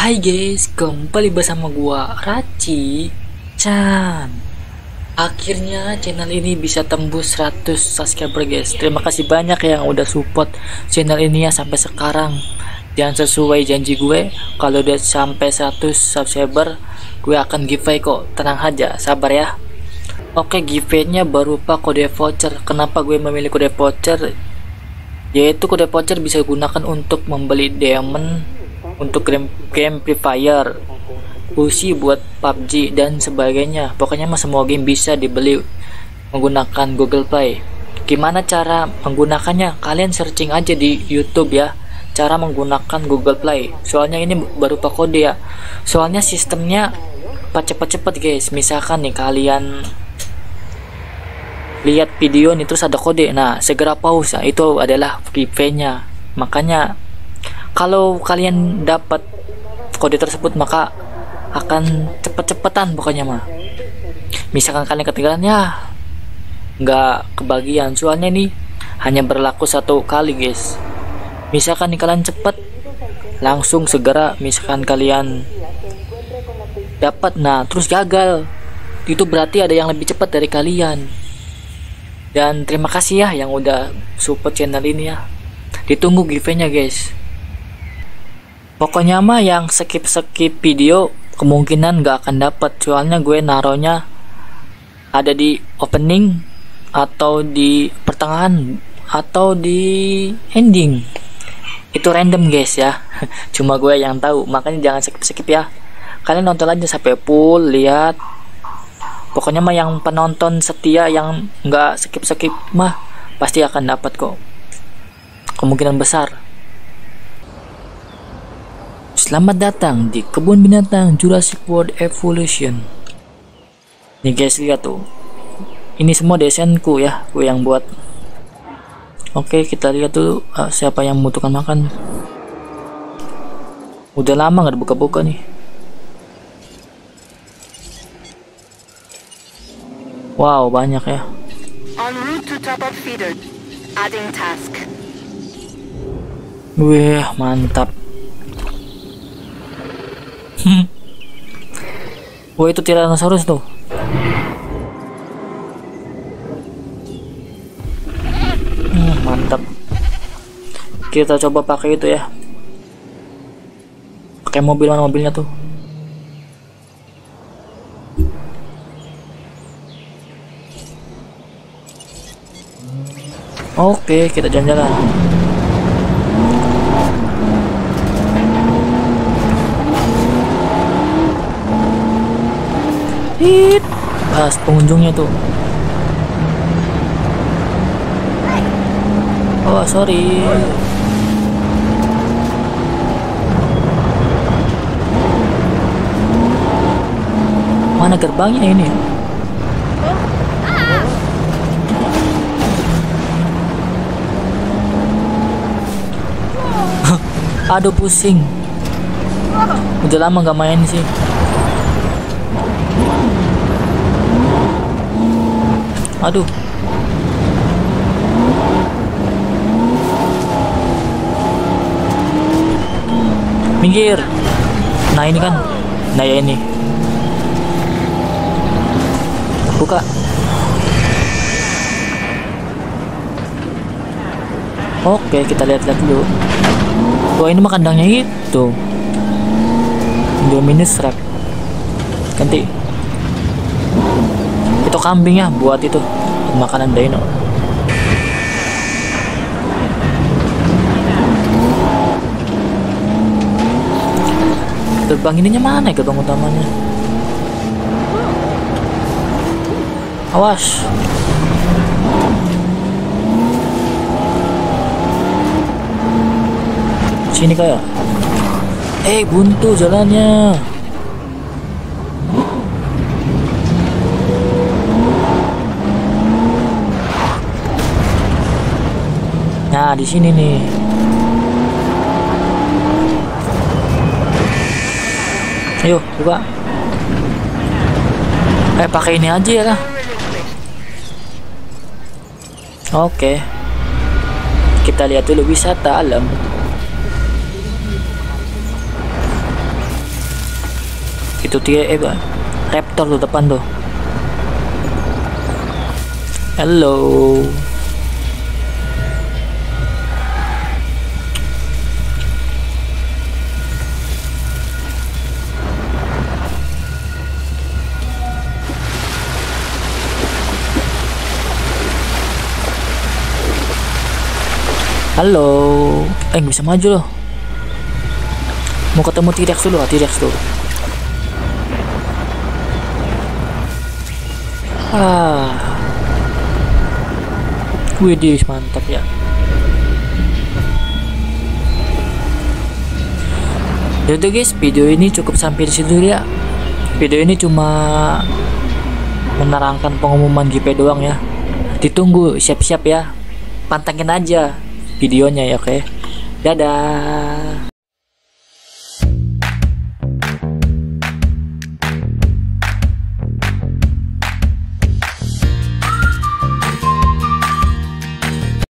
Hai guys, kembali bersama gua Raci Chan. Akhirnya channel ini bisa tembus 100 subscriber guys. Terima kasih banyak yang udah support channel ini ya sampai sekarang. Dan sesuai janji gue, kalau udah sampai 100 subscriber, gue akan giveaway kok. Tenang aja, sabar ya. Oke, giveaway-nya berupa kode voucher. Kenapa gue memilih kode voucher? Yaitu kode voucher bisa digunakan untuk membeli diamond untuk game Free Fire, Pusi buat PUBG dan sebagainya. Pokoknya mah semua game bisa dibeli menggunakan Google Play. Gimana cara menggunakannya? Kalian searching aja di YouTube ya, cara menggunakan Google Play. Soalnya ini berupa kode ya. Soalnya sistemnya cepet-cepet guys. Misalkan nih kalian lihat video nih terus ada kode, nah segera pause. Nah, itu adalah giveaway-nya. Makanya kalau kalian dapat kode tersebut maka akan cepet-cepetan pokoknya mah. Misalkan kalian ketinggalan ya nggak kebagian, soalnya ini hanya berlaku satu kali guys. Misalkan nih kalian cepet langsung segera, misalkan kalian dapat nah terus gagal, itu berarti ada yang lebih cepat dari kalian. Dan terima kasih ya yang udah support channel ini ya. Ditunggu giveaway-nya guys. Pokoknya mah yang skip video kemungkinan gak akan dapat, soalnya gue naronya ada di opening atau di pertengahan atau di ending. Itu random guys ya. Cuma gue yang tahu, makanya jangan skip ya. Kalian nonton aja sampai full, lihat. Pokoknya mah yang penonton setia yang nggak skip mah pasti akan dapat kok, kemungkinan besar. Selamat datang di kebun binatang Jurassic World Evolution. Nih guys, lihat tuh, ini semua desainku ya, gue yang buat. Oke, kita lihat dulu siapa yang membutuhkan makan. Udah lama nggak buka-buka nih. Wow, banyak ya. En route to top up feeder. Adding task. Wih, mantap. Wah, itu Tyrannosaurus tuh. Mantap. Kita coba pakai itu ya. Pakai mobil, mana mobilnya tuh? Oke, kita jalan-jalan. Hit, pas pengunjungnya tuh. Oh sorry. Mana gerbangnya ini? Aduh pusing. Udah lama gak main sih. Aduh. Minggir. Nah ini kan. Nah ya ini. Buka. Oke, kita lihat-lihat dulu. Wah, ini mah kandangnya itu. Dominus Rex. Ganti. Itu kambing ya, buat itu makanan dino. Gerbang ininya mana ya, gerbang utamanya? Awas. Sini kayak. Buntu jalannya. Nah, di sini nih. Ayo, buka. Pakai ini aja ya lah. Oke. Kita lihat dulu wisata alam. Itu raptor tuh depan tuh. Halo. Halo. Nggak bisa maju loh. Mau ketemu T-Rex dulu, T-Rex tuh. Widih, mantap ya. Yaudah guys, video ini cukup sampai di situ ya. Video ini cuma menerangkan pengumuman GP doang ya. Ditunggu, siap-siap ya. Pantengin aja videonya ya, oke. Dadah.